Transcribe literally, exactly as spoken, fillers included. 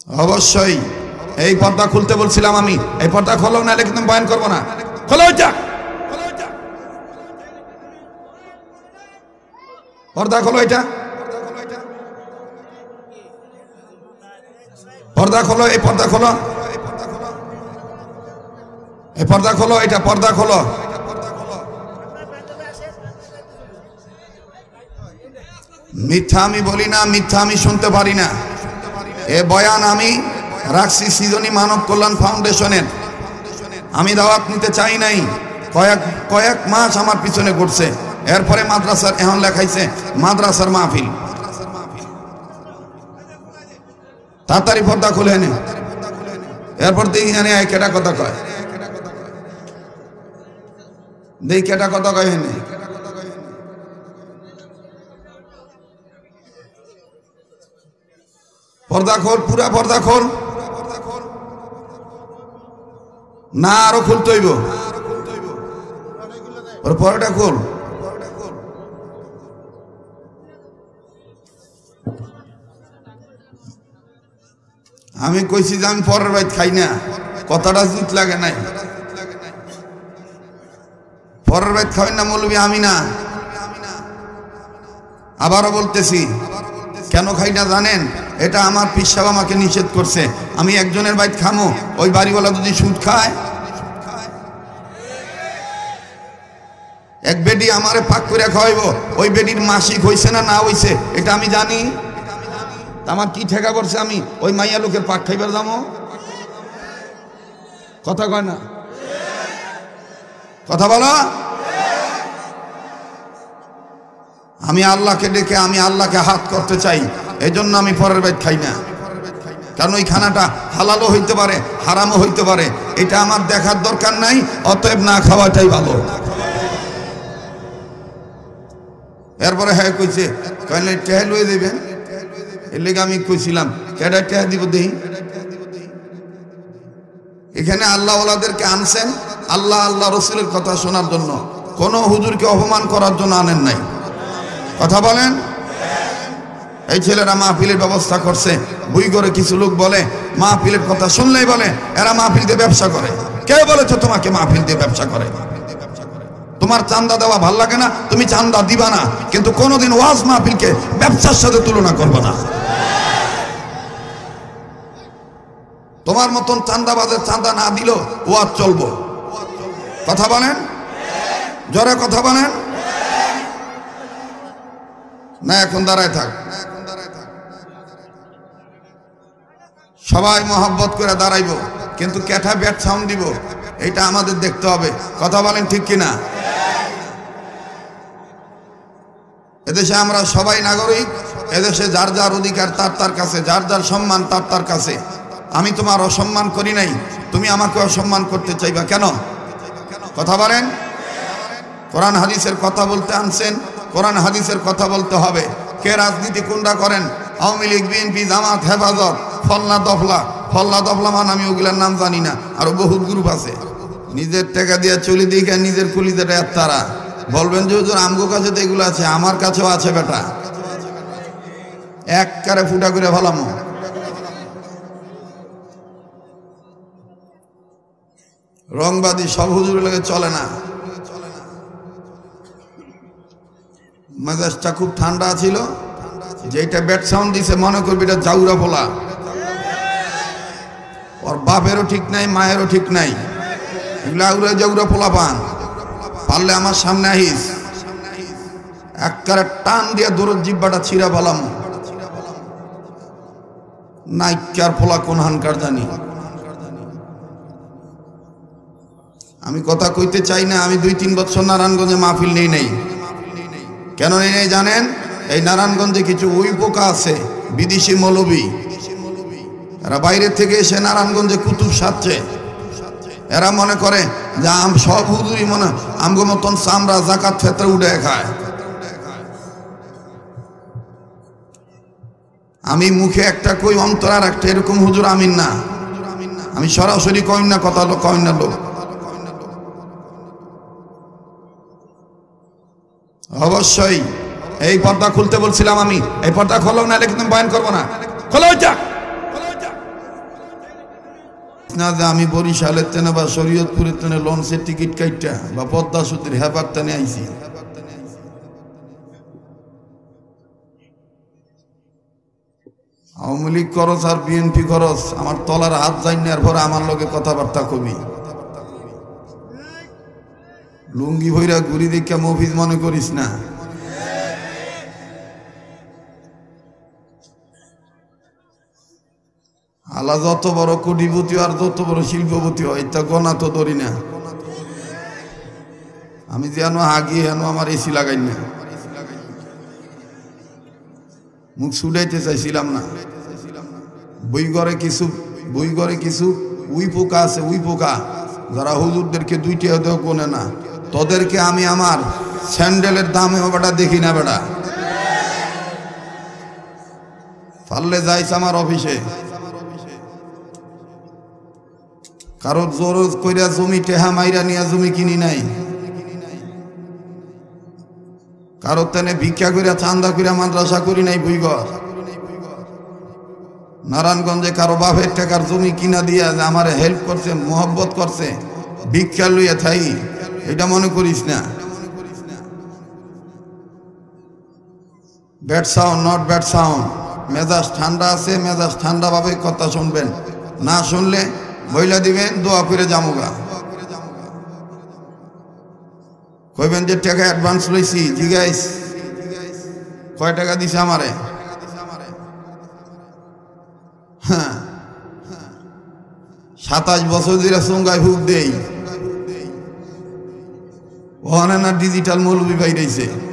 অবশ্যই এই পর্দা খুলতে বলছিলাম আমি, এই পর্দা খোলো, নাহলে কিন্তু বয়ান করবো না। খোলো এটা, পর্দা খোলো, এটা পর্দা খোলো, এই পর্দা খোলো, এই পর্দা খোলো, এটা পর্দা খোলো। মিথ্যা আমি বলি না, মিথ্যা আমি শুনতে পারি না। এ বয়ান আমি রাখছি সৃজনী মানব কল্যাণ ফাউন্ডেশনের। আমি দাওয়াত নিতে চাই নাই, কয়েক কয়েক মাস আমার পিছনে ঘুরছে। এরপরে মাদ্রাসার এখন লেখাইছে মাদ্রাসার মাহফিল। তাড়াতাড়ি পর্দা খুলে এনে, এরপর দেখি এনে কেটা কথা কয়, দেখি কেটা কথা কয় এনে। পর্দা খোল, পুরা পর্দা খোল, না আরো খুলতে হইব, ওর পরটা খোল। আমি কইছি যে আমি পরের বাইত খাই না, কথাটা জুত লাগে নাই। পরের বাইত খাবেন না মৌলবি, আমি না। আবারও বলতেছি, কেন খাই না জানেন? এটা আমার পীর সাহেব আমাকে নিষেধ করছে। আমি একজনের বাইত খামো, ওই বাড়িওয়ালা যদি সুদ খায়, এক বেডি আমারে পাক করে খাওয়াইব, ওই বেডির মাসিক হইছে না না হইছে এটা আমি জানি। আমার কি ঠেকা করছে আমি ওই মাইয়া লোকের পাক খাইবার যাবো? কথা কয় না, কথা বলো। আমি আল্লাহকে ডেকে আমি আল্লাহকে হাত করতে চাই, এই জন্য আমি পরের বাইত খাই না। কারণ ওই খানাটা হালালও হইতে পারে, হারামও হইতে পারে, এটা আমার দেখার দরকার নাই। অতএব না খাওয়াটাই ভালো। এরপরে হ্যাঁ কইছে, কইলে টেহা লয়ে দেবেন, এর লেগে আমি কইছিলাম কেডা টেহা দিব দেই। এখানে আল্লাহ ওয়ালাদেরকে আনছেন আল্লাহ আল্লাহ রসুলের কথা শোনার জন্য, কোনো হুজুরকে অপমান করার জন্য আনেন নাই। কথা বলেন। এই ছেলেরা মাহফিলের ব্যবস্থা করছে, বই করে কিছু লোক বলে মাহফিলের কথা শুনলেই বলে এরা মাহফিল দিয়ে ব্যবসা করে। কে বলেছে তোমাকে মাহফিল দিয়ে ব্যবসা করে? তোমার চান্দা দেওয়া ভাল লাগে না, তুমি চান্দা দিবা না, কিন্তু কোনোদিন ওয়াজ মাহফিলকে ব্যবসার সাথে তুলনা করবে না। তোমার মতন চান্দাবাজের চান্দা না দিলেও ওয়াজ চলবো। কথা বলেন, জোরে কথা বলেন না। এখন দাঁড়ায় থাক, সবাই মহব্বত করে দাঁড়াইব, কিন্তু ক্যাঠা ব্যাট সাউন্ড দিব, এটা আমাদের দেখতে হবে। কথা বলেন ঠিক কিনা? এদেশে আমরা সবাই নাগরিক, এদেশে যার যার অধিকার তার তার কাছে, যার যার সম্মান তার তার কাছে। আমি তোমার অসম্মান করি নাই, তুমি আমাকে অসম্মান করতে চাইবা কেন? কথা বলেন। কোরআন হাদিসের কথা বলতে আনছেন, কোরআন হাদিসের কথা বলতে হবে। কে রাজনীতি কোনটা করেন? আওয়ামী লীগ, বিএনপি, জামাত, হেফাজত, ফল্লা দফলা। ফল্লা দফলা মান আমি ওগুলার নাম জানি না, আরো বহুত গ্রুপ আছে। নিজের টাকা দিয়ে চলি দিকে নিজের কুলিতে তারা বলবেন যে হুজুর আমগো কাছে তো এগুলো আছে, আমার কাছেও আছে বেটা। এক কারে ফুটা করে ভালাম। রংবাদী সব হুজুরের লাগে চলে না। মেজাজটা খুব ঠান্ডা ছিল, যেটা ব্যাট সাউন্ড দিছে মনে করবি এটা জাউরা পোলা। ওর বাপেরও ঠিক নাই, মায়েরও ঠিক নাই, এগুলা উড়ে জাউরা পোলা পান। পারলে আমার সামনে আহিস, একবারে টান দিয়ে দূরের জিব্বাটা ছিঁড়া পালাম। নাইকার পোলা কোন হানকার জানি। আমি কথা কইতে চাই না, আমি দুই তিন বছর নারায়ণগঞ্জে মাহফিল নেই নাই। কেন নেই নাই জানেন? এই নারায়ণগঞ্জে কিছু উই পোকা আছে, বিদেশি মৌলবী, এরা বাইরে থেকে এসে নারায়ণগঞ্জে কুতুব সাজছে। এরা মনে করে যে আম সব হুজুরি মনে আমগো মতন চামড়া জাকাত ফেতরে উঠে খায়। আমি মুখে একটা কই, অন্তর আর একটা, এরকম হুজুর আমিন না। আমি সরাসরি কইন না, কথা লোক কইন না লোক। অবশ্যই এই পর্দা খুলতে বলছিলাম আমি, এই পর্দা খোলো, নাহলে কিন্তু বয়ান করবো না। খোলো এটা, না যে আমি বরিশালের তেনে বা শরীয়তপুরের তেনে লঞ্চের টিকিট কাইটা বা পদ্মা সেতুর হেপার তেনে আইছি। আওয়ামী লীগ খরচ আর বিএনপি খরচ আমার তলার হাত যাইনার পরে আমার লগে কথাবার্তা কবি লুঙ্গি ভৈরা ঘুরি দেখা মফিজ মনে করিস না। আল্লাহ যত বড় কোটিপতি আর যত বড় শিল্পপতি হয় তা গনা তো ধরি না। আমি যেন হাগি হেন আমার এসি লাগাই না, মুখ ছুটাইতে চাইছিলাম না। বই ঘরে কিছু বই ঘরে কিছু উই পোকা আছে, উই পোকা যারা হুজুরদেরকে দুইটা দেও কোনে না, তোদেরকে আমি আমার স্যান্ডেলের দামে বেটা দেখি না। বেটা পারলে যাইস আমার অফিসে, কারো জোর কইরা জমি টেহা মাইরা নিয়ে জমি কিনি নাই, কারো তেনে ভিক্ষা করিয়া চান্দা করিয়া মাদ্রাসা করি নাই। বইঘর নারায়ণগঞ্জে কারো বাপের টাকার জমি কিনা দিয়া আমার হেল্প করছে, মোহব্বত করছে, ভিক্ষা লইয়া থাই, এটা মনে করিস না। Bad sound, not bad sound. মেজাজ ঠান্ডা আছে, মেজাজ ঠান্ডা ভাবে কথা শুনবেন, না শুনলে বইলা দিবেন দোয়া করে জামুগা। কইবেন যে টাকা অ্যাডভান্স লইছি, জিগাইস কয় টাকা দিছে আমারে? হ্যাঁ, সাতাশ বছর ধরে চুঙ্গায় হুক দেই, ওখানে না ডিজিটাল মৌলবি বাইরেছে।